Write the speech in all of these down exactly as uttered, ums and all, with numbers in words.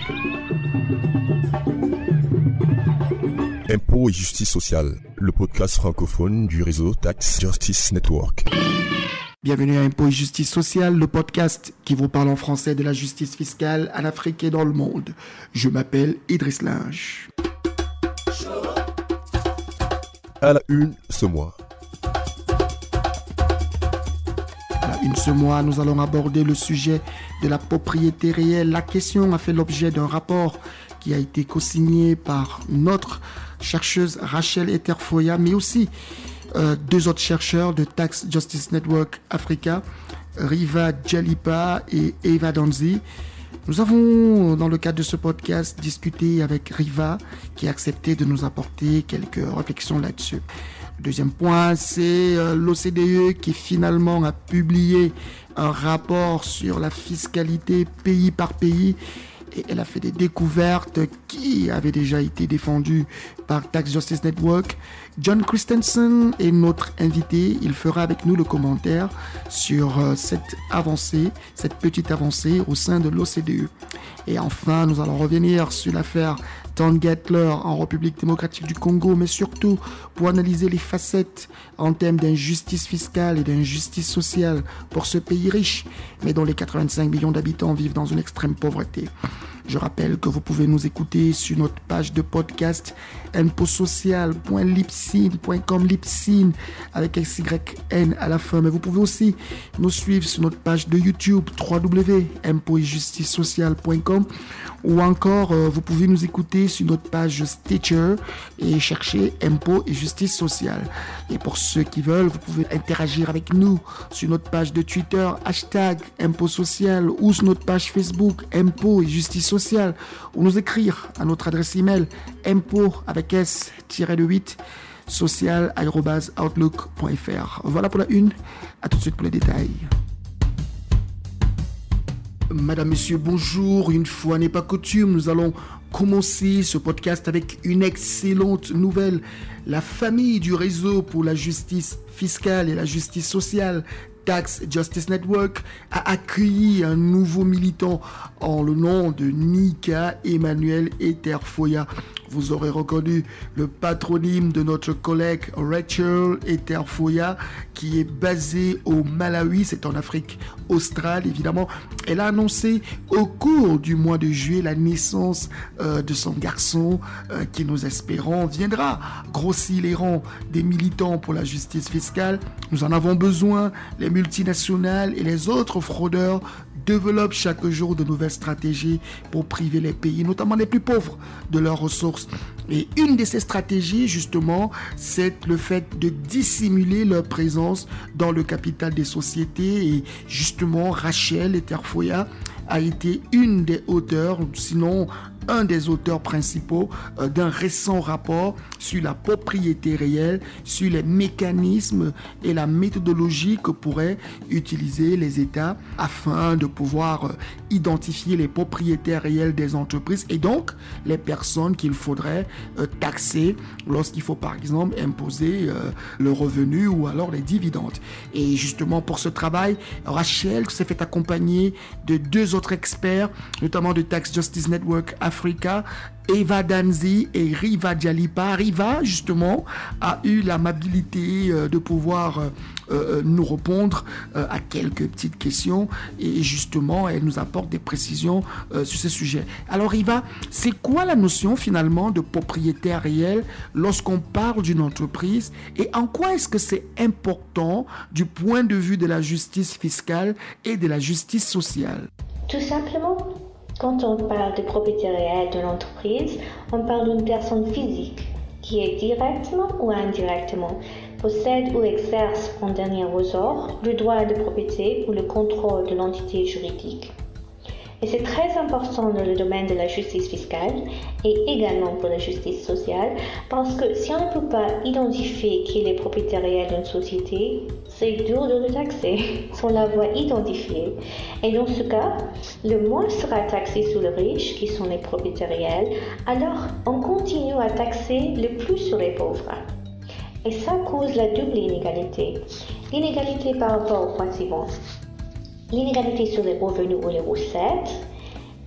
Impôts et justice sociale, le podcast francophone du réseau Tax Justice Network. Bienvenue à Impôts et justice sociale, le podcast qui vous parle en français de la justice fiscale en Afrique et dans le monde. Je m'appelle Idriss Linge. À la une ce mois. À la une ce mois, nous allons aborder le sujet de la propriété réelle. La question a fait l'objet d'un rapport qui a été co-signé par notre chercheuse Rachel Eterfoya, mais aussi euh, deux autres chercheurs de Tax Justice Network Africa, Riva Djalipa et Eva Danzi. Nous avons, dans le cadre de ce podcast, discuté avec Riva, qui a accepté de nous apporter quelques réflexions là-dessus. Le deuxième point, c'est euh, l'O C D E qui finalement a publié un rapport sur la fiscalité pays par pays. Et elle a fait des découvertes qui avaient déjà été défendues par Tax Justice Network. John Christensen est notre invité. Il fera avec nous le commentaire sur cette avancée, cette petite avancée au sein de l'O C D E. Et enfin, nous allons revenir sur l'affaire Tom Gettler en République démocratique du Congo, mais surtout pour analyser les facettes en termes d'injustice fiscale et d'injustice sociale pour ce pays riche, mais dont les quatre-vingt-cinq millions d'habitants vivent dans une extrême pauvreté. Je rappelle que vous pouvez nous écouter sur notre page de podcast imposocial point libsyn point com, Libsyn avec S Y N à la fin. Mais vous pouvez aussi nous suivre sur notre page de YouTube w w w point impôts et justice sociale point com, ou encore euh, vous pouvez nous écouter sur notre page Stitcher et chercher Impôts et justice sociale. Et pour ceux qui veulent, vous pouvez interagir avec nous sur notre page de Twitter hashtag Impôts social, ou sur notre page Facebook Impôts et justice sociale, ou nous écrire à notre adresse email impôts avec s le huit social arobase outlook point f r. Voilà pour la une, à tout de suite pour les détails. Madame, Monsieur, bonjour. Une fois n'est pas coutume, nous allons commencer ce podcast avec une excellente nouvelle. La famille du réseau pour la justice fiscale et la justice sociale, Tax Justice Network, a accueilli un nouveau militant en le nom de Nika Emmanuel Eterfoya. Vous aurez reconnu le patronyme de notre collègue Rachel Eterfoya, qui est basée au Malawi, c'est en Afrique australe évidemment. Elle a annoncé au cours du mois de juillet la naissance euh, de son garçon euh, qui, nous espérons, viendra grossir les rangs des militants pour la justice fiscale. Nous en avons besoin. Les multinationales et les autres fraudeurs développent chaque jour de nouvelles stratégies pour priver les pays, notamment les plus pauvres, de leurs ressources. Et une de ces stratégies, justement, c'est le fait de dissimuler leur présence dans le capital des sociétés. Et justement, Rachel Eterfoya a été une des auteurs, sinon un des auteurs principaux euh, d'un récent rapport sur la propriété réelle, sur les mécanismes et la méthodologie que pourraient utiliser les États afin de pouvoir euh, identifier les propriétaires réels des entreprises et donc les personnes qu'il faudrait euh, taxer lorsqu'il faut par exemple imposer euh, le revenu ou alors les dividendes. Et justement pour ce travail, Rachel s'est fait accompagner de deux autres experts, notamment de Tax Justice Network Africa, Eva Danzi et Riva Djalipa. Riva, justement, a eu l'amabilité euh, de pouvoir euh, euh, nous répondre euh, à quelques petites questions et justement, elle nous apporte des précisions euh, sur ce sujet. Alors Riva, c'est quoi la notion finalement de propriétaire réel lorsqu'on parle d'une entreprise et en quoi est-ce que c'est important du point de vue de la justice fiscale et de la justice sociale? Tout simplement, quand on parle de propriété réelle de l'entreprise, on parle d'une personne physique qui est directement ou indirectement possède ou exerce en dernier ressort le droit de propriété ou le contrôle de l'entité juridique. Et c'est très important dans le domaine de la justice fiscale et également pour la justice sociale parce que si on ne peut pas identifier qui est le propriétaire réel d'une société, c'est dur de le taxer sans l'avoir identifié. Et dans ce cas, le moins sera taxé sur le riche, qui sont les propriétaires réels, alors on continue à taxer le plus sur les pauvres. Et ça cause la double inégalité. L'inégalité par rapport au point suivant. L'inégalité sur les revenus ou les recettes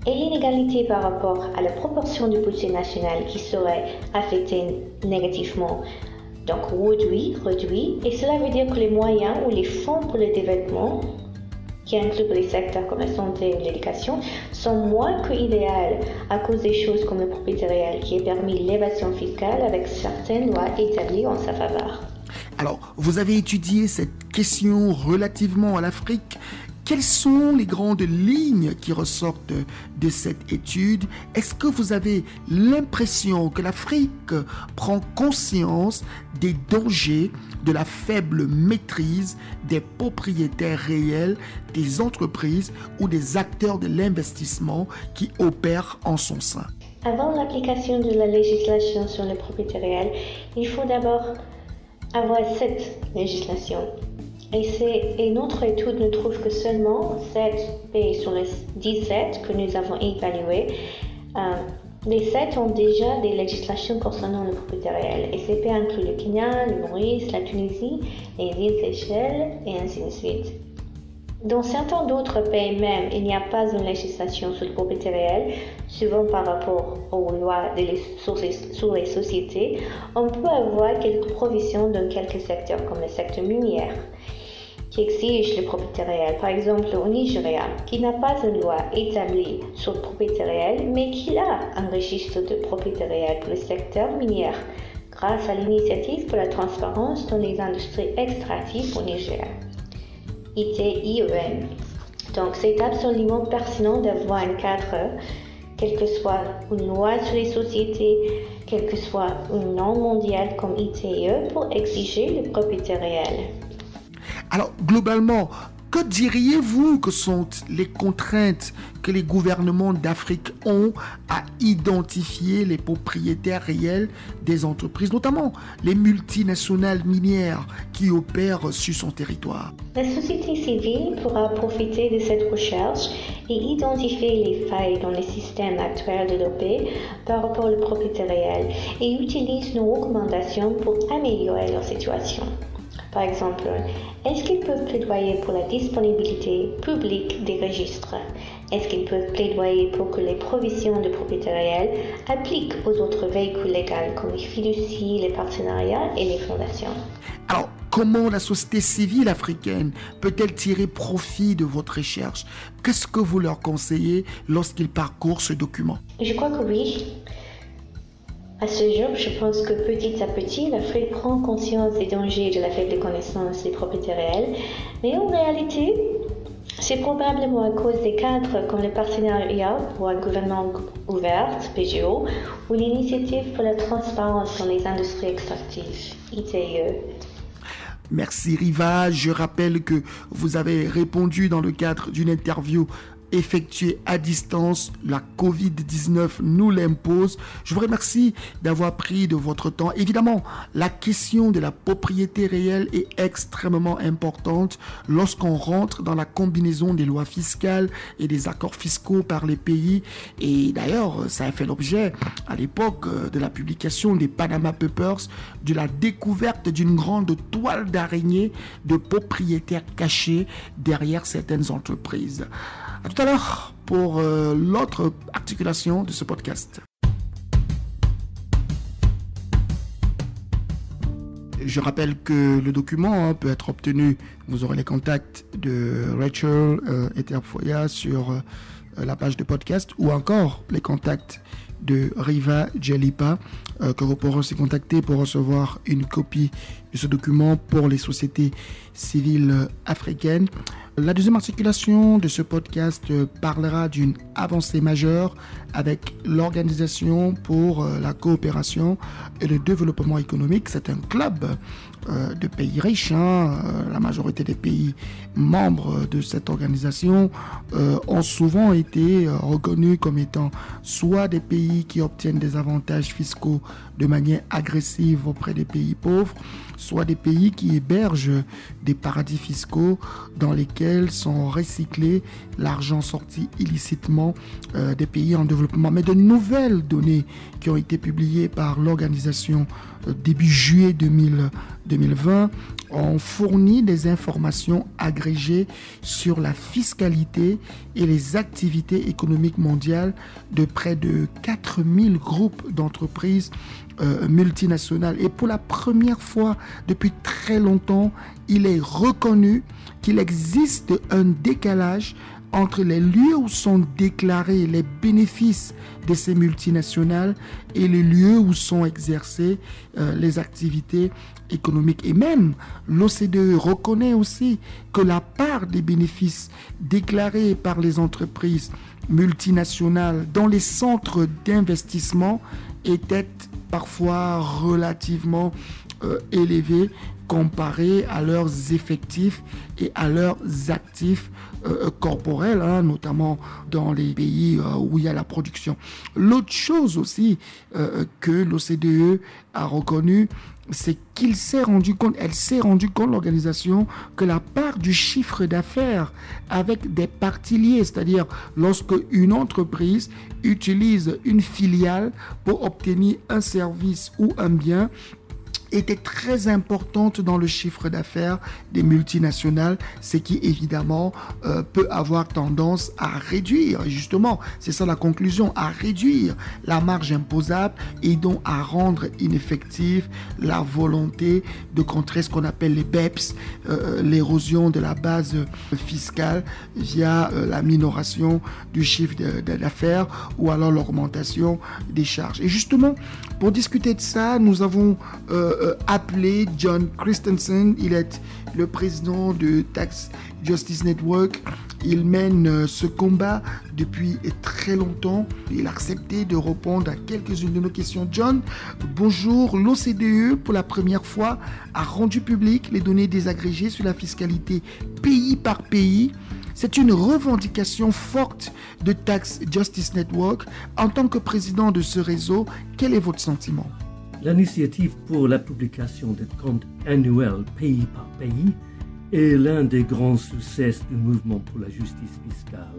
et l'inégalité par rapport à la proportion du budget national qui serait affectée négativement. Donc réduit, réduit, et cela veut dire que les moyens ou les fonds pour le développement, qui incluent les secteurs comme la santé ou l'éducation, sont moins que idéaux à cause des choses comme le propriété réel qui a permis l'évasion fiscale avec certaines lois établies en sa faveur. Alors, vous avez étudié cette question relativement à l'Afrique. Quelles sont les grandes lignes qui ressortent de cette étude? Est-ce que vous avez l'impression que l'Afrique prend conscience des dangers de la faible maîtrise des propriétaires réels des entreprises ou des acteurs de l'investissement qui opèrent en son sein? Avant l'application de la législation sur les propriétés réelles, il faut d'abord avoir cette législation. Et, c'est, et notre étude ne trouve que seulement sept pays sur les dix-sept que nous avons évalués. Euh, les sept ont déjà des législations concernant le propriété réel. Et ces pays incluent le Kenya, le Maurice, la Tunisie, les îles Seychelles et ainsi de suite. Dans certains d'autres pays même, il n'y a pas une législation sur le propriété réel, souvent par rapport aux lois de les, sur, les, sur les sociétés. On peut avoir quelques provisions dans quelques secteurs comme le secteur minier, qui exige le propriété réel. Par exemple, au Nigeria, qui n'a pas une loi établie sur le propriété réel, mais qui a un registre de propriété réel pour le secteur minier, grâce à l'initiative pour la transparence dans les industries extractives au Nigeria. I T I E N. Donc, c'est absolument pertinent d'avoir un cadre, quelle que soit une loi sur les sociétés, quelle que soit une norme mondiale comme I T I E, pour exiger le propriété réel. Alors, globalement, que diriez-vous que sont les contraintes que les gouvernements d'Afrique ont à identifier les propriétaires réels des entreprises, notamment les multinationales minières qui opèrent sur son territoire? La société civile pourra profiter de cette recherche et identifier les failles dans les systèmes actuels de l'O P par rapport au propriété réel et utilise nos recommandations pour améliorer leur situation. Par exemple, est-ce qu'ils peuvent plaidoyer pour la disponibilité publique des registres? Est-ce qu'ils peuvent plaidoyer pour que les provisions de propriété réelle appliquent aux autres véhicules légaux comme les fiducies, les partenariats et les fondations? Alors, comment la société civile africaine peut-elle tirer profit de votre recherche? Qu'est-ce que vous leur conseillez lorsqu'ils parcourent ce document? Je crois que oui. À ce jour, je pense que petit à petit, l'Afrique prend conscience des dangers de la faible connaissance des propriétés réelles, mais en réalité, c'est probablement à cause des cadres comme le partenariat pour un gouvernement ouvert, P G O, ou l'initiative pour la transparence dans les industries extractives, I T I E. Merci Riva, je rappelle que vous avez répondu dans le cadre d'une interview effectuée à distance. La covid dix-neuf nous l'impose. Je vous remercie d'avoir pris de votre temps. Évidemment, la question de la propriété réelle est extrêmement importante lorsqu'on rentre dans la combinaison des lois fiscales et des accords fiscaux par les pays. Et d'ailleurs, ça a fait l'objet à l'époque de la publication des Panama Papers de la découverte d'une grande toile d'araignée de propriétaires cachés derrière certaines entreprises. À tout à l'heure pour euh, l'autre articulation de ce podcast. Je rappelle que le document hein, peut être obtenu, vous aurez les contacts de Rachel euh, Eterfoya sur euh, la page de podcast ou encore les contacts de Riva Djelipa euh, que vous pourrez aussi contacter pour recevoir une copie de ce document pour les sociétés civiles africaines. La deuxième articulation de ce podcast parlera d'une avancée majeure avec l'Organisation pour la coopération et le développement économique. C'est un club euh, de pays riches. Hein. La majorité des pays membres de cette organisation euh, ont souvent été euh, reconnus comme étant soit des pays qui obtiennent des avantages fiscaux de manière agressive auprès des pays pauvres, soit des pays qui hébergent des paradis fiscaux dans lesquels sont recyclés l'argent sorti illicitement euh, des pays en développement. Mais de nouvelles données qui ont été publiées par l'Organisation début juillet deux mille vingt, ont fourni des informations agrégées sur la fiscalité et les activités économiques mondiales de près de quatre mille groupes d'entreprises euh, multinationales. Et pour la première fois depuis très longtemps, il est reconnu qu'il existe un décalage entre les lieux où sont déclarés les bénéfices de ces multinationales et les lieux où sont exercées euh, les activités économiques. Et même l'O C D E reconnaît aussi que la part des bénéfices déclarés par les entreprises multinationales dans les centres d'investissement était parfois relativement euh, élevée comparé à leurs effectifs et à leurs actifs euh, corporels, hein, notamment dans les pays euh, où il y a la production. L'autre chose aussi euh, que l'O C D E a reconnu, c'est qu'il s'est rendu compte, elle s'est rendu compte, l'organisation, que la part du chiffre d'affaires avec des parties liées, c'est-à-dire lorsque une entreprise utilise une filiale pour obtenir un service ou un bien, était très importante dans le chiffre d'affaires des multinationales, ce qui évidemment euh, peut avoir tendance à réduire, justement, c'est ça la conclusion, à réduire la marge imposable et donc à rendre ineffective la volonté de contrer ce qu'on appelle les B E P S, euh, l'érosion de la base fiscale via euh, la minoration du chiffre de, de, d'affaires ou alors l'augmentation des charges. Et justement, pour discuter de ça, nous avons euh, Euh, appelé John Christensen. Il est le président de Tax Justice Network. Il mène euh, ce combat depuis très longtemps. Il a accepté de répondre à quelques-unes de nos questions. John, bonjour. L'O C D E, pour la première fois, a rendu public les données désagrégées sur la fiscalité pays par pays. C'est une revendication forte de Tax Justice Network. En tant que président de ce réseau, quel est votre sentiment ? L'initiative pour la publication des comptes annuels pays par pays est l'un des grands succès du mouvement pour la justice fiscale.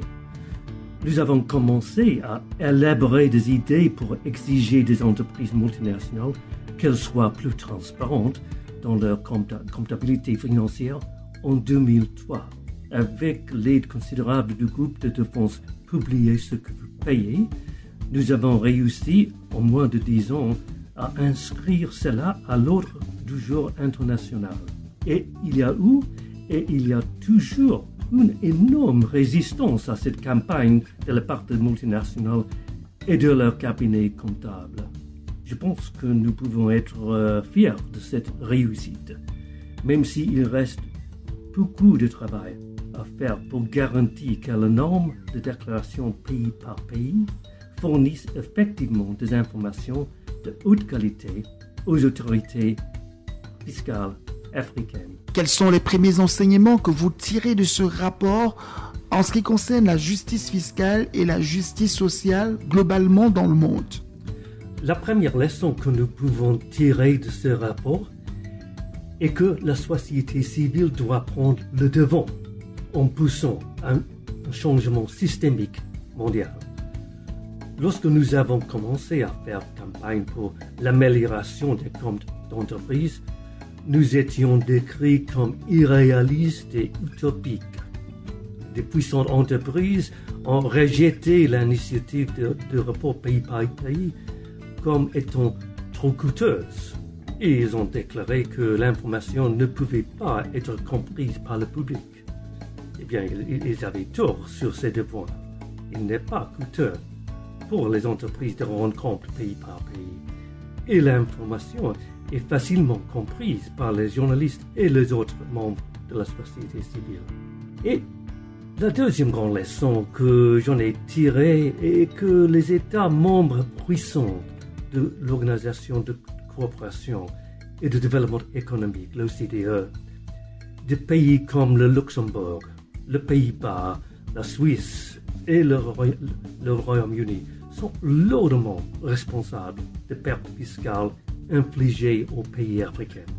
Nous avons commencé à élaborer des idées pour exiger des entreprises multinationales qu'elles soient plus transparentes dans leur comptabilité financière en deux mille trois. Avec l'aide considérable du groupe de défense Publiez ce que vous payez, nous avons réussi en moins de dix ans à inscrire cela à l'ordre du jour international. Et il y a eu et il y a toujours une énorme résistance à cette campagne de la part des multinationales et de leurs cabinets comptables. Je pense que nous pouvons être euh, fiers de cette réussite, même s'il reste beaucoup de travail à faire pour garantir que les normes de déclaration pays par pays fournissent effectivement des informations de haute qualité aux autorités fiscales africaines. Quels sont les premiers enseignements que vous tirez de ce rapport en ce qui concerne la justice fiscale et la justice sociale globalement dans le monde? La première leçon que nous pouvons tirer de ce rapport est que la société civile doit prendre le devant en poussant un changement systémique mondial. Lorsque nous avons commencé à faire campagne pour l'amélioration des comptes d'entreprise, nous étions décrits comme irréalistes et utopiques. Des puissantes entreprises ont rejeté l'initiative de, de rapport pays par pays comme étant trop coûteuse. Et ils ont déclaré que l'information ne pouvait pas être comprise par le public. Eh bien, ils avaient tort sur ces deux points. Il n'est pas coûteux pour les entreprises de rendre compte pays par pays. Et l'information est facilement comprise par les journalistes et les autres membres de la société civile. Et la deuxième grande leçon que j'en ai tirée est que les États membres puissants de l'Organisation de coopération et de développement économique, l'O C D E, des pays comme le Luxembourg, le Pays-Bas, la Suisse et le, Roy- le Royaume-Uni sont lourdement responsables des pertes fiscales infligées aux pays africains.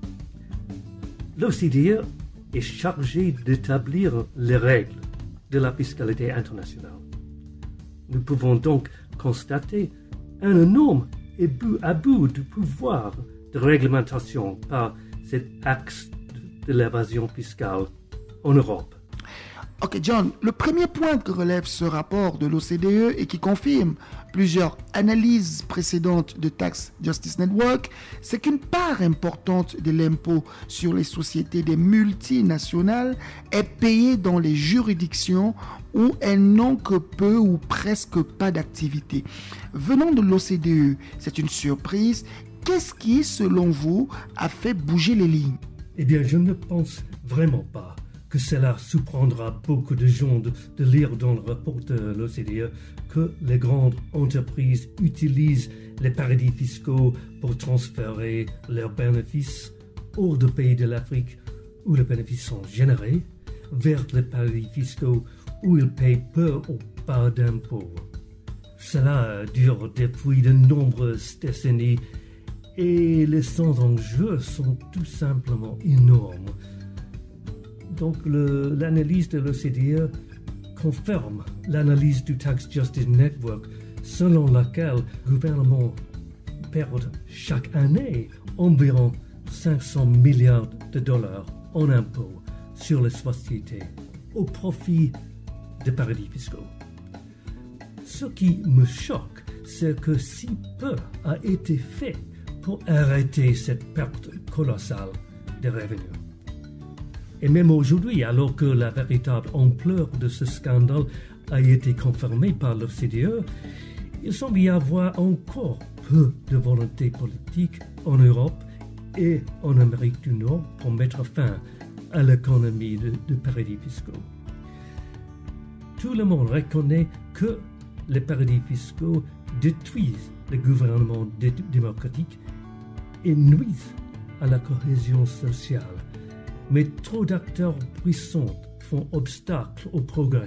L'O C D E est chargé d'établir les règles de la fiscalité internationale. Nous pouvons donc constater un énorme abus du pouvoir de réglementation par cet axe de l'évasion fiscale en Europe. Ok, John, le premier point que relève ce rapport de l'O C D E et qui confirme plusieurs analyses précédentes de Tax Justice Network, c'est qu'une part importante de l'impôt sur les sociétés des multinationales est payée dans les juridictions où elles n'ont que peu ou presque pas d'activité. Venant de l'O C D E, c'est une surprise. Qu'est-ce qui, selon vous, a fait bouger les lignes? Eh bien, je ne pense vraiment pas que cela surprendra beaucoup de gens de, de lire dans le rapport de l'O C D E que les grandes entreprises utilisent les paradis fiscaux pour transférer leurs bénéfices hors des pays de l'Afrique où les bénéfices sont générés vers les paradis fiscaux où ils payent peu ou pas d'impôts. Cela dure depuis de nombreuses décennies et les sommes en jeu sont tout simplement énormes. Donc le, l'analyse de l'O C D E confirme l'analyse du Tax Justice Network selon laquelle le gouvernement perd chaque année environ cinq cents milliards de dollars en impôts sur les sociétés au profit des paradis fiscaux. Ce qui me choque, c'est que si peu a été fait pour arrêter cette perte colossale des revenus. Et même aujourd'hui, alors que la véritable ampleur de ce scandale a été confirmée par l'O C D E, il semble y avoir encore peu de volonté politique en Europe et en Amérique du Nord pour mettre fin à l'économie de, de paradis fiscaux. Tout le monde reconnaît que les paradis fiscaux détruisent le gouvernement dé- démocratique et nuisent à la cohésion sociale. Mais trop d'acteurs puissants font obstacle au progrès.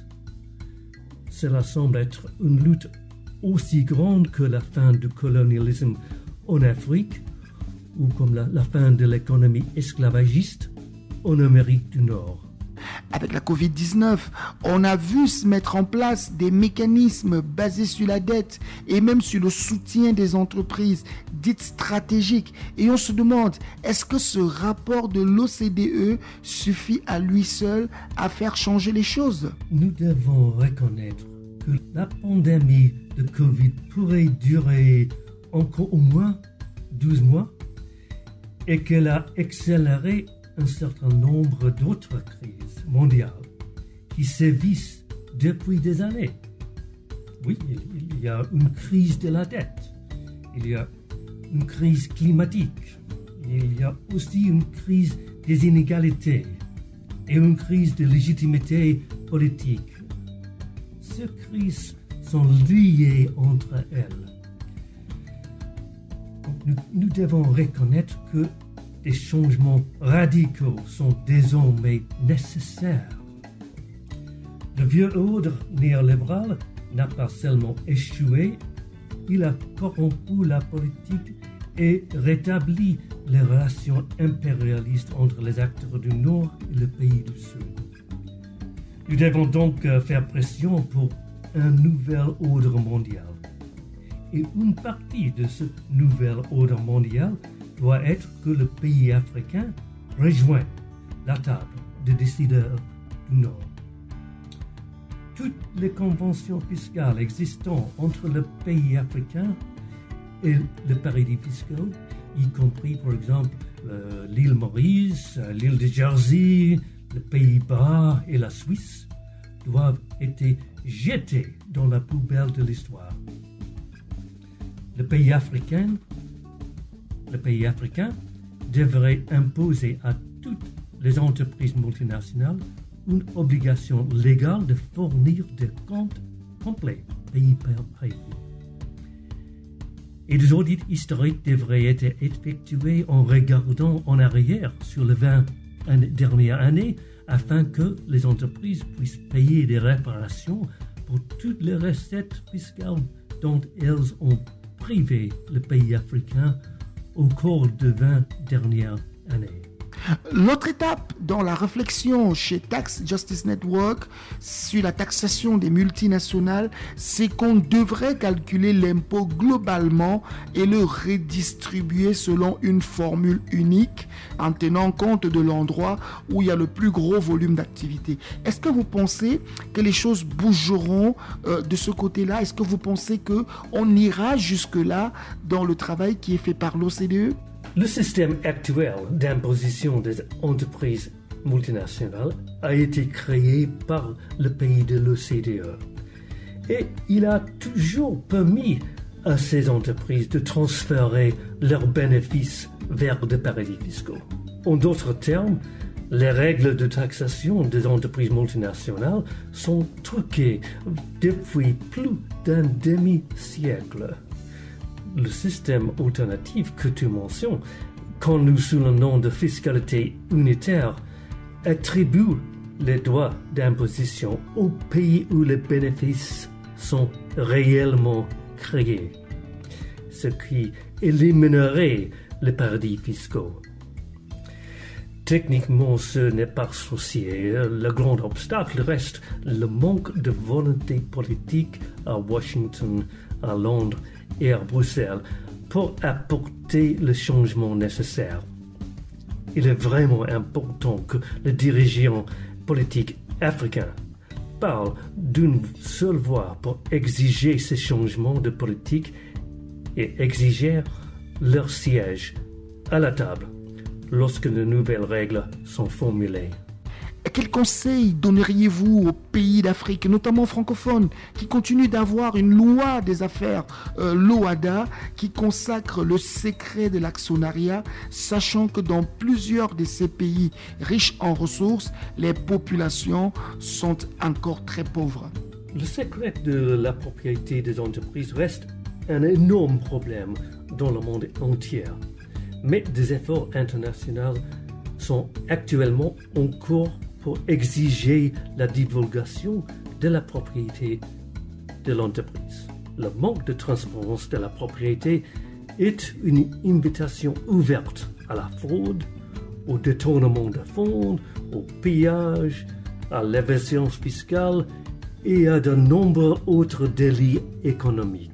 Cela semble être une lutte aussi grande que la fin du colonialisme en Afrique ou comme la, la fin de l'économie esclavagiste en Amérique du Nord. Avec la covid dix-neuf, on a vu se mettre en place des mécanismes basés sur la dette et même sur le soutien des entreprises dites stratégiques. Et on se demande, est-ce que ce rapport de l'O C D E suffit à lui seul à faire changer les choses? Nous devons reconnaître que la pandémie de Covid pourrait durer encore au moins douze mois et qu'elle a accéléré un certain nombre d'autres crises mondiales qui sévissent depuis des années. Oui, il y a une crise de la dette, il y a une crise climatique, il y a aussi une crise des inégalités et une crise de légitimité politique. Ces crises sont liées entre elles. Donc nous, nous devons reconnaître que des changements radicaux sont désormais nécessaires. Le vieux ordre néolibéral n'a pas seulement échoué, il a corrompu la politique et rétabli les relations impérialistes entre les acteurs du Nord et le pays du Sud. Nous devons donc faire pression pour un nouvel ordre mondial. Et une partie de ce nouvel ordre mondial doit être que le pays africain rejoigne la table des décideurs du Nord. Toutes les conventions fiscales existant entre le pays africain et le paradis fiscal, y compris par exemple euh, l'île Maurice, l'île de Jersey, les Pays-Bas et la Suisse, doivent être jetées dans la poubelle de l'histoire. Le pays africain Le pays africain devrait imposer à toutes les entreprises multinationales une obligation légale de fournir des comptes complets, pays par pays. Et des audits historiques devraient être effectués en regardant en arrière sur les vingt dernières années afin que les entreprises puissent payer des réparations pour toutes les recettes fiscales dont elles ont privé le pays africain au cours de vingt dernières années. L'autre étape dans la réflexion chez Tax Justice Network sur la taxation des multinationales, c'est qu'on devrait calculer l'impôt globalement et le redistribuer selon une formule unique en tenant compte de l'endroit où il y a le plus gros volume d'activité. Est-ce que vous pensez que les choses bougeront euh, de ce côté-là? Est-ce que vous pensez qu'on ira jusque-là dans le travail qui est fait par l'O C D E? Le système actuel d'imposition des entreprises multinationales a été créé par le pays de l'O C D E et il a toujours permis à ces entreprises de transférer leurs bénéfices vers des paradis fiscaux. En d'autres termes, les règles de taxation des entreprises multinationales sont truquées depuis plus d'un demi-siècle. Le système alternatif que tu mentionnes, connu sous le nom de fiscalité unitaire, attribue les droits d'imposition au pays où les bénéfices sont réellement créés, ce qui éliminerait les paradis fiscaux. Techniquement, ce n'est pas sorcier. Le grand obstacle reste le manque de volonté politique à Washington, à Londres et à Bruxelles pour apporter le changement nécessaire. Il est vraiment important que les dirigeants politiques africains parlent d'une seule voix pour exiger ces changements de politique et exiger leur siège à la table lorsque de nouvelles règles sont formulées. Quel conseil donneriez-vous aux pays d'Afrique, notamment francophones, qui continuent d'avoir une loi des affaires, euh, l'O A D A, qui consacre le secret de l'actionnariat, sachant que dans plusieurs de ces pays riches en ressources, les populations sont encore très pauvres? Le secret de la propriété des entreprises reste un énorme problème dans le monde entier. Mais des efforts internationaux sont actuellement en cours pour exiger la divulgation de la propriété de l'entreprise. Le manque de transparence de la propriété est une invitation ouverte à la fraude, au détournement de fonds, au pillage, à l'évasion fiscale et à de nombreux autres délits économiques.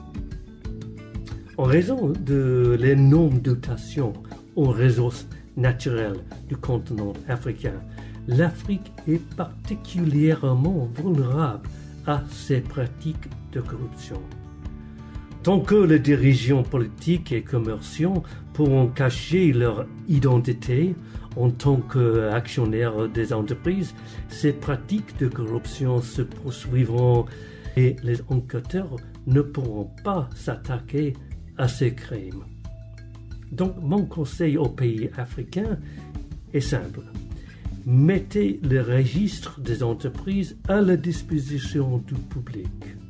En raison de l'énorme dotation en ressources naturelles du continent africain, l'Afrique est particulièrement vulnérable à ces pratiques de corruption. Tant que les dirigeants politiques et commerciaux pourront cacher leur identité en tant qu'actionnaires des entreprises, ces pratiques de corruption se poursuivront et les enquêteurs ne pourront pas s'attaquer à ces crimes. Donc, mon conseil aux pays africains est simple. Mettez le registre des entreprises à la disposition du public.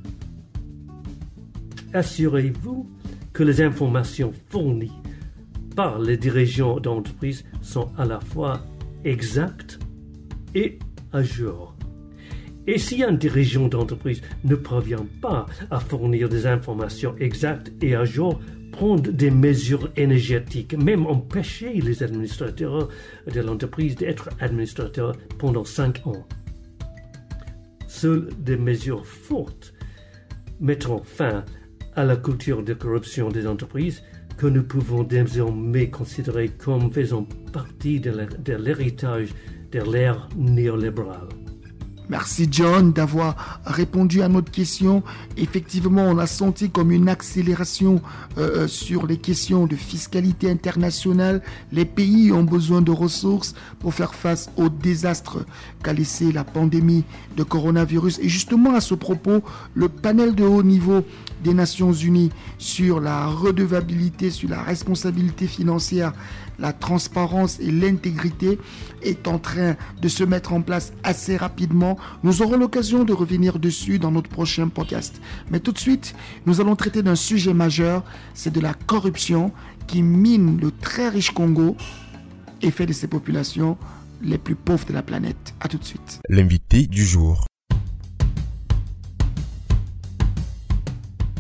Assurez-vous que les informations fournies par les dirigeants d'entreprise sont à la fois exactes et à jour. Et si un dirigeant d'entreprise ne parvient pas à fournir des informations exactes et à jour, prendre des mesures énergétiques, même empêcher les administrateurs de l'entreprise d'être administrateurs pendant cinq ans. Seules des mesures fortes mettront fin à la culture de corruption des entreprises que nous pouvons désormais considérer comme faisant partie de l'héritage de l'ère néolibérale. Merci John d'avoir répondu à notre question. Effectivement, on a senti comme une accélération euh, sur les questions de fiscalité internationale. Les pays ont besoin de ressources pour faire face au désastre qu'a laissé la pandémie de coronavirus. Et justement, à ce propos, le panel de haut niveau des Nations Unies sur la redevabilité, sur la responsabilité financière, la transparence et l'intégrité est en train de se mettre en place assez rapidement. Nous aurons l'occasion de revenir dessus dans notre prochain podcast. Mais tout de suite, nous allons traiter d'un sujet majeur, c'est de la corruption qui mine le très riche Congo et fait de ces populations les plus pauvres de la planète. À tout de suite. L'invité du jour.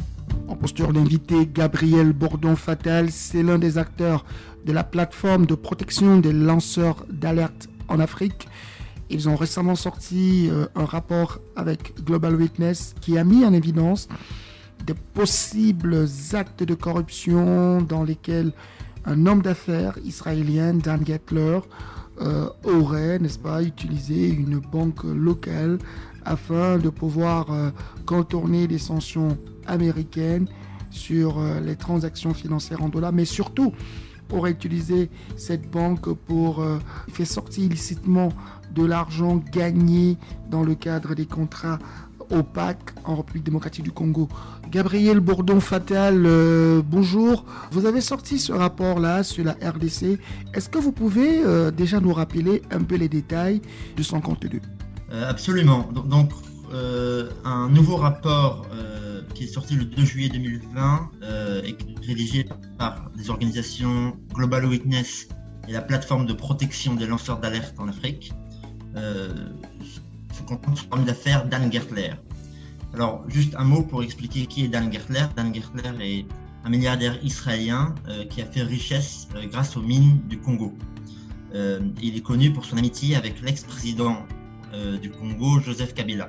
En posture d'invité, Gabriel Bourdon-Fattal, c'est l'un des acteurs de la plateforme de protection des lanceurs d'alerte en Afrique. Ils ont récemment sorti euh, un rapport avec Global Witness qui a mis en évidence des possibles actes de corruption dans lesquels un homme d'affaires israélien, Dan Gettler, euh, aurait, n'est-ce pas, utilisé une banque locale afin de pouvoir euh, contourner les sanctions américaines sur euh, les transactions financières en dollars, mais surtout aurait utilisé cette banque pour euh, faire sortir illicitement de l'argent gagné dans le cadre des contrats opaques en République démocratique du Congo. Gabriel Bourdon-Fattal, euh, bonjour. Vous avez sorti ce rapport-là sur la R D C. Est-ce que vous pouvez euh, déjà nous rappeler un peu les détails de son contenu ? euh, Absolument. Donc, euh, un nouveau rapport euh, qui est sorti le deux juillet deux mille vingt euh, et rédigé par des organisations Global Witness et la plateforme de protection des lanceurs d'alerte en Afrique. Euh, se concentre sur l'homme d'affaires Dan Gettler. Alors, juste un mot pour expliquer qui est Dan Gettler. Dan Gettler est un milliardaire israélien euh, qui a fait richesse euh, grâce aux mines du Congo. Euh, il est connu pour son amitié avec l'ex-président euh, du Congo, Joseph Kabila.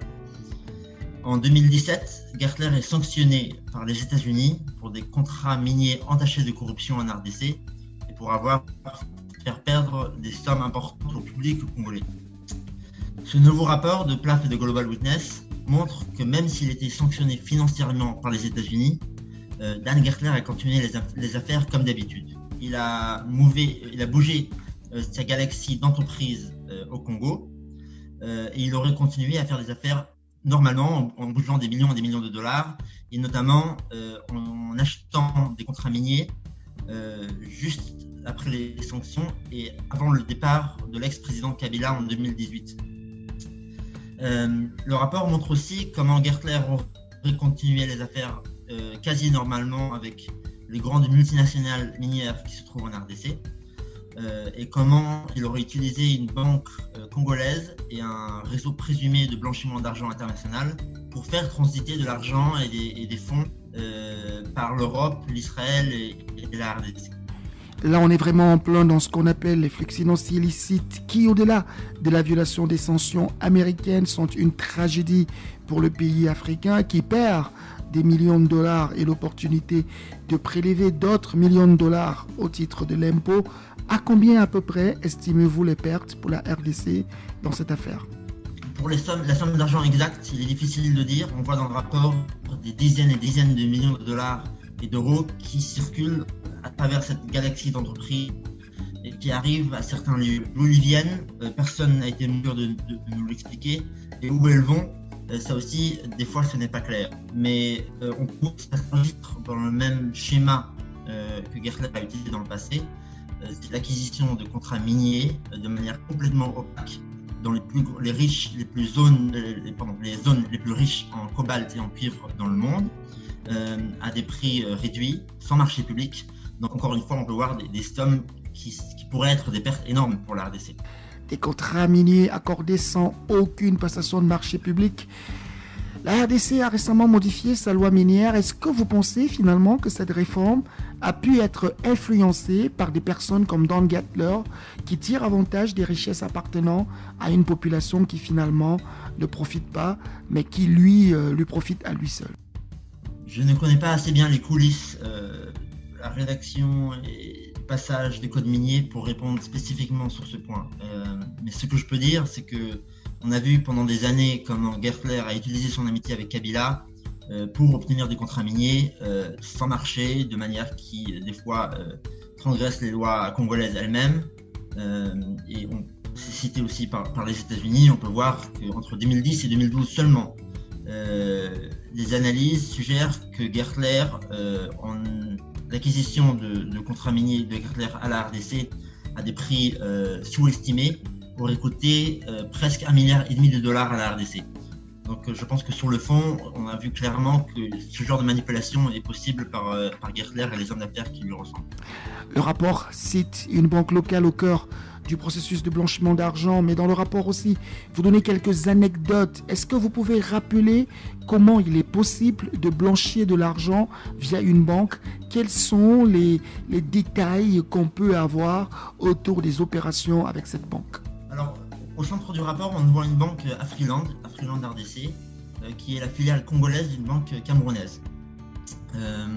En deux mille dix-sept, Gettler est sanctionné par les États-Unis pour des contrats miniers entachés de corruption en R D C et pour avoir fait perdre des sommes importantes au public congolais. Ce nouveau rapport de P L A F et de Global Witness montre que même s'il était sanctionné financièrement par les États-Unis, euh, Dan Gettler a continué les, aff- les affaires comme d'habitude. Il a, mouvé, il a bougé euh, sa galaxie d'entreprises euh, au Congo euh, et il aurait continué à faire des affaires normalement en, en bougeant des millions et des millions de dollars et notamment euh, en achetant des contrats miniers euh, juste après les sanctions et avant le départ de l'ex-président Kabila en deux mille dix-huit. Euh, le rapport montre aussi comment Gettler aurait continué les affaires euh, quasi normalement avec les grandes multinationales minières qui se trouvent en R D C euh, et comment il aurait utilisé une banque euh, congolaise et un réseau présumé de blanchiment d'argent international pour faire transiter de l'argent et des, et des fonds euh, par l'Europe, l'Israël et, et la R D C. Là, on est vraiment en plein dans ce qu'on appelle les flux financiers illicites qui, au-delà de la violation des sanctions américaines, sont une tragédie pour le pays africain qui perd des millions de dollars et l'opportunité de prélever d'autres millions de dollars au titre de l'impôt. À combien à peu près estimez-vous les pertes pour la R D C dans cette affaire ? Pour les sommes, la somme d'argent exacte, il est difficile de dire. On voit dans le rapport des dizaines et dizaines de millions de dollars et d'euros qui circulent à travers cette galaxie d'entreprises et qui arrivent à certains lieux. D'où ils viennent, euh, personne n'a été en mesure de, de, de nous l'expliquer. Et où elles vont, euh, ça aussi, des fois, ce n'est pas clair. Mais euh, on trouve que ça s'enregistre dans le même schéma euh, que Gettler a utilisé dans le passé. Euh, c'est l'acquisition de contrats miniers euh, de manière complètement opaque dans les plus les riches, les plus zones, les, pardon, les zones les plus riches en cobalt et en cuivre dans le monde. Euh, à des prix euh, réduits, sans marché public. Donc encore une fois, on peut voir des, des sommes qui, qui pourraient être des pertes énormes pour la R D C. Des contrats miniers accordés sans aucune passation de marché public. La R D C a récemment modifié sa loi minière. Est-ce que vous pensez finalement que cette réforme a pu être influencée par des personnes comme Dan Gettler qui tirent avantage des richesses appartenant à une population qui finalement ne profite pas, mais qui lui, euh, lui profite à lui seul ? Je ne connais pas assez bien les coulisses, euh, la rédaction et le passage des codes miniers pour répondre spécifiquement sur ce point. Euh, mais ce que je peux dire, c'est que on a vu pendant des années comment Gettler a utilisé son amitié avec Kabila euh, pour obtenir des contrats miniers euh, sans marché, de manière qui, des fois, euh, transgresse les lois congolaises elles-mêmes. Euh, et on, c'est cité aussi par, par les États-Unis. On peut voir qu'entre deux mille dix et deux mille douze seulement, Euh, les analyses suggèrent que Gettler, euh, en l'acquisition de, de contrats miniers de Gettler à la R D C à des prix euh, sous-estimés, aurait coûté euh, presque un milliard et demi de dollars à la R D C. Donc euh, je pense que sur le fond, on a vu clairement que ce genre de manipulation est possible par, euh, par Gettler et les hommes d'affaires qui lui ressemblent. Le rapport cite une banque locale au cœur du processus de blanchiment d'argent, mais dans le rapport aussi, vous donnez quelques anecdotes. Est-ce que vous pouvez rappeler comment il est possible de blanchir de l'argent via une banque? Quels sont les, les détails qu'on peut avoir autour des opérations avec cette banque? Alors, au centre du rapport, on voit une banque Afriland, Afriland R D C, euh, qui est la filiale congolaise d'une banque camerounaise. Euh,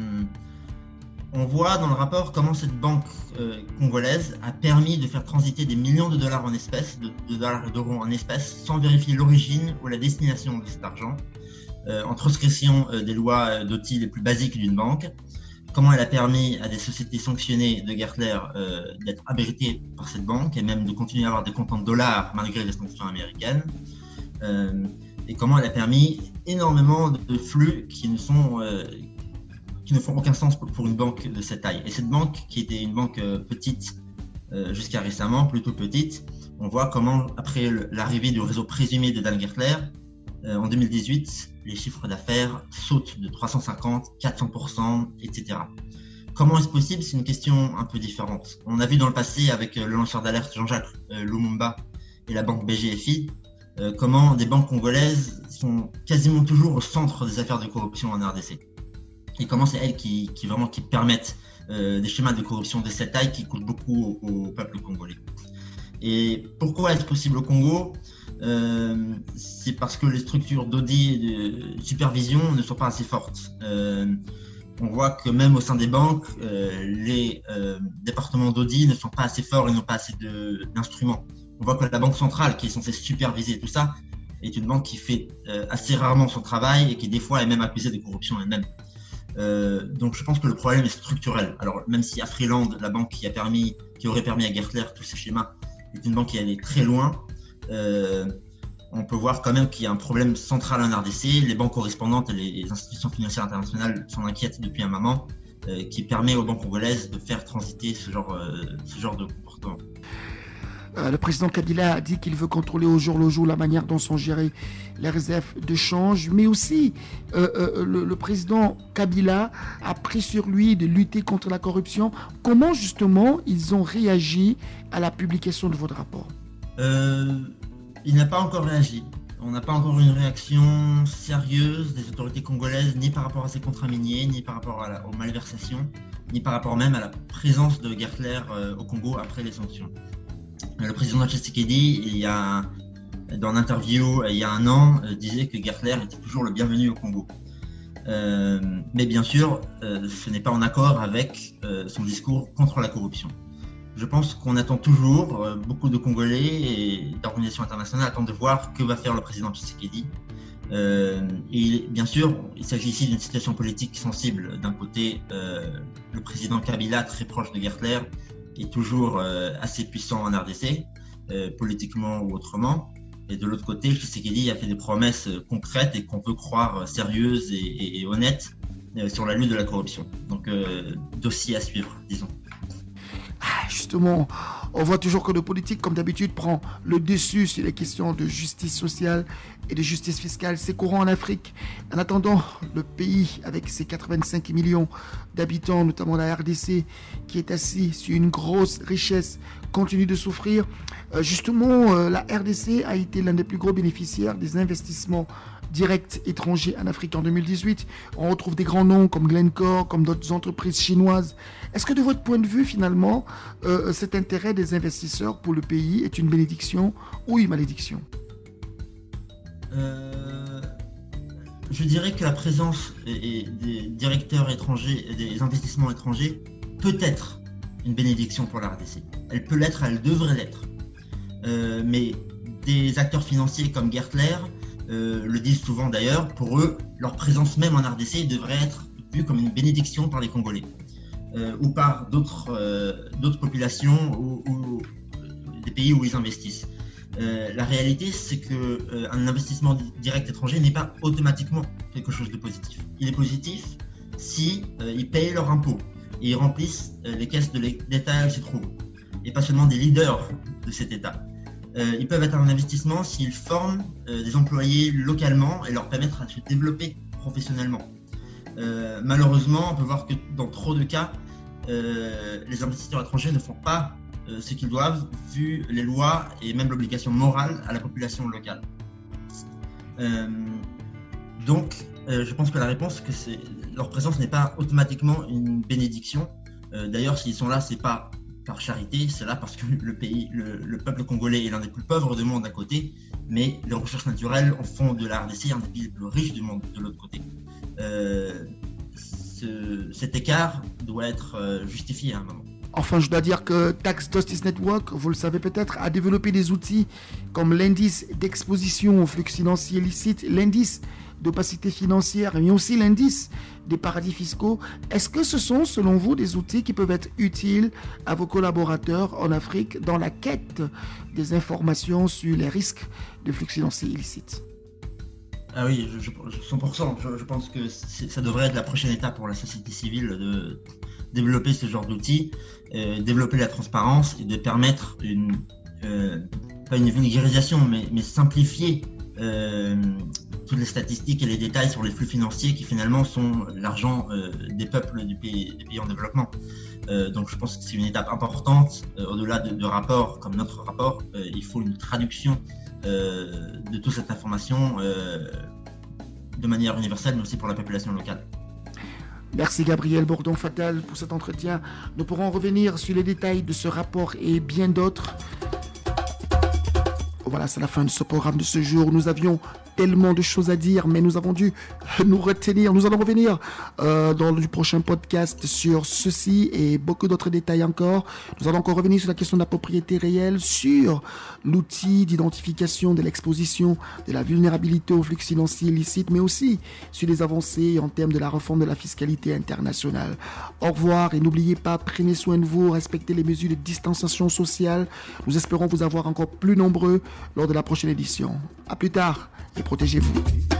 on voit dans le rapport comment cette banque euh, congolaise a permis de faire transiter des millions de dollars en espèces, de, de dollars et d'euros en espèces, sans vérifier l'origine ou la destination de cet argent, euh, en transgression euh, des lois d'O T I les plus basiques d'une banque. Comment elle a permis à des sociétés sanctionnées de Gertler euh, d'être abritées par cette banque et même de continuer à avoir des comptes en dollars malgré les sanctions américaines. Euh, et comment elle a permis énormément de flux qui ne sont euh, qui ne font aucun sens pour une banque de cette taille. Et cette banque, qui était une banque euh, petite euh, jusqu'à récemment, plutôt petite, on voit comment, après le, l'arrivée du réseau présumé de Dan Gertler, euh, en deux mille dix-huit, les chiffres d'affaires sautent de trois cent cinquante, quatre cents pour cent, et cetera. Comment est-ce possible? C'est une question un peu différente. On a vu dans le passé avec le lanceur d'alerte Jean-Jacques euh, Lumumba et la banque B G F I, euh, comment des banques congolaises sont quasiment toujours au centre des affaires de corruption en R D C. Et comment c'est elles qui, qui vraiment qui permettent euh, des schémas de corruption de cette taille qui coûtent beaucoup au, au peuple congolais. Et pourquoi est-ce possible au Congo? euh, C'est parce que les structures d'audit et de supervision ne sont pas assez fortes. Euh, on voit que même au sein des banques, euh, les euh, départements d'audit ne sont pas assez forts et n'ont pas assez de, d'instruments. On voit que la Banque centrale, qui est censée superviser tout ça, est une banque qui fait euh, assez rarement son travail et qui des fois est même accusée de corruption elle-même. Euh, donc je pense que le problème est structurel. Alors même si Afriland, la banque qui a permis, qui aurait permis à Gertler tous ces schémas, est une banque qui allait très loin, euh, on peut voir quand même qu'il y a un problème central en R D C. Les banques correspondantes et les institutions financières internationales s'en inquiètent depuis un moment, euh, qui permet aux banques congolaises de faire transiter ce genre, euh, ce genre de comportement. Le président Kabila a dit qu'il veut contrôler au jour le jour la manière dont sont gérées les réserves de change, mais aussi euh, euh, le, le président Kabila a pris sur lui de lutter contre la corruption. Comment justement ils ont réagi à la publication de votre rapport? euh, Il n'a pas encore réagi. On n'a pas encore une réaction sérieuse des autorités congolaises, ni par rapport à ces contrats miniers, ni par rapport à la, aux malversations, ni par rapport même à la présence de Gertler euh, au Congo après les sanctions. Le président Tshisekedi, il y a, dans l'interview il y a un an, euh, disait que Gertler était toujours le bienvenu au Congo. Euh, mais bien sûr, euh, ce n'est pas en accord avec euh, son discours contre la corruption. Je pense qu'on attend toujours, euh, beaucoup de Congolais et d'organisations internationales attendent de voir que va faire le président Tshisekedi. Euh, et bien sûr, il s'agit ici d'une situation politique sensible. D'un côté, euh, le président Kabila, très proche de Gertler, est toujours euh, assez puissant en R D C, euh, politiquement ou autrement. Et de l'autre côté, Tshisekedi a fait des promesses euh, concrètes et qu'on peut croire euh, sérieuses et, et, et honnêtes euh, sur la lutte de la corruption. Donc, euh, dossier à suivre, disons. Ah, justement, on voit toujours que le politique, comme d'habitude, prend le dessus sur les questions de justice sociale et de justice fiscale. C'est courant en Afrique. En attendant, le pays, avec ses quatre-vingt-cinq millions d'habitants, notamment la R D C, qui est assis sur une grosse richesse, continue de souffrir. Euh, justement, euh, la R D C a été l'un des plus gros bénéficiaires des investissements directs étrangers en Afrique en deux mille dix-huit. On retrouve des grands noms comme Glencore, comme d'autres entreprises chinoises. Est-ce que de votre point de vue, finalement, euh, cet intérêt des investisseurs pour le pays est une bénédiction ou une malédiction? euh, Je dirais que la présence des directeurs étrangers, des investissements étrangers, peut être une bénédiction pour la R D C. Elle peut l'être, elle devrait l'être. Euh, mais des acteurs financiers comme Gertler euh, le disent souvent d'ailleurs, pour eux, leur présence même en R D C devrait être vue comme une bénédiction par les Congolais euh, ou par d'autres euh, d'autres populations ou, ou des pays où ils investissent. Euh, la réalité, c'est qu'un euh, investissement direct étranger n'est pas automatiquement quelque chose de positif. Il est positif si euh, ils payent leurs impôts et ils remplissent euh, les caisses de l'État où ils se trouvent, et pas seulement des leaders de cet État. Euh, ils peuvent être un investissement s'ils forment euh, des employés localement et leur permettre de se développer professionnellement. Euh, malheureusement, on peut voir que dans trop de cas, euh, les investisseurs étrangers ne font pas euh, ce qu'ils doivent, vu les lois et même l'obligation morale à la population locale. Euh, donc, euh, je pense que la réponse, que c'est, leur présence n'est pas automatiquement une bénédiction. Euh, d'ailleurs, s'ils sont là, c'est pas par charité, c'est là parce que le pays, le, le peuple congolais est l'un des plus pauvres du monde d'un côté, mais les ressources naturelles en font de la R D C un des pays les plus riches du monde de l'autre côté. Euh, ce, cet écart doit être euh, justifié à un moment. Enfin, je dois dire que Tax Justice Network, vous le savez peut-être, a développé des outils comme l'indice d'exposition aux flux financiers illicites, l'indice d'opacité financière, mais aussi l'indice des paradis fiscaux. Est-ce que ce sont, selon vous, des outils qui peuvent être utiles à vos collaborateurs en Afrique dans la quête des informations sur les risques de flux financiers illicites? Ah oui, je, je, cent pour cent. Je, je pense que ça devrait être la prochaine étape pour la société civile de développer ce genre d'outils, euh, développer la transparence et de permettre une, euh, pas une vulgarisation, mais, mais simplifier euh, toutes les statistiques et les détails sur les flux financiers qui finalement sont l'argent euh, des peuples du pays, des pays en développement. Euh, donc je pense que c'est une étape importante. Euh, au-delà de, de rapports comme notre rapport, euh, il faut une traduction euh, de toute cette information euh, de manière universelle, mais aussi pour la population locale. Merci Gabriel Bourdon-Fatal pour cet entretien. Nous pourrons revenir sur les détails de ce rapport et bien d'autres. Voilà, c'est la fin de ce programme de ce jour. Nous avions tellement de choses à dire, mais nous avons dû nous retenir. Nous allons revenir euh, dans le prochain podcast sur ceci et beaucoup d'autres détails encore. Nous allons encore revenir sur la question de la propriété réelle, sur l'outil d'identification de l'exposition de la vulnérabilité aux flux financiers illicites, mais aussi sur les avancées en termes de la réforme de la fiscalité internationale. Au revoir et n'oubliez pas, prenez soin de vous, respectez les mesures de distanciation sociale. Nous espérons vous avoir encore plus nombreux lors de la prochaine édition. À plus tard et protégez-vous.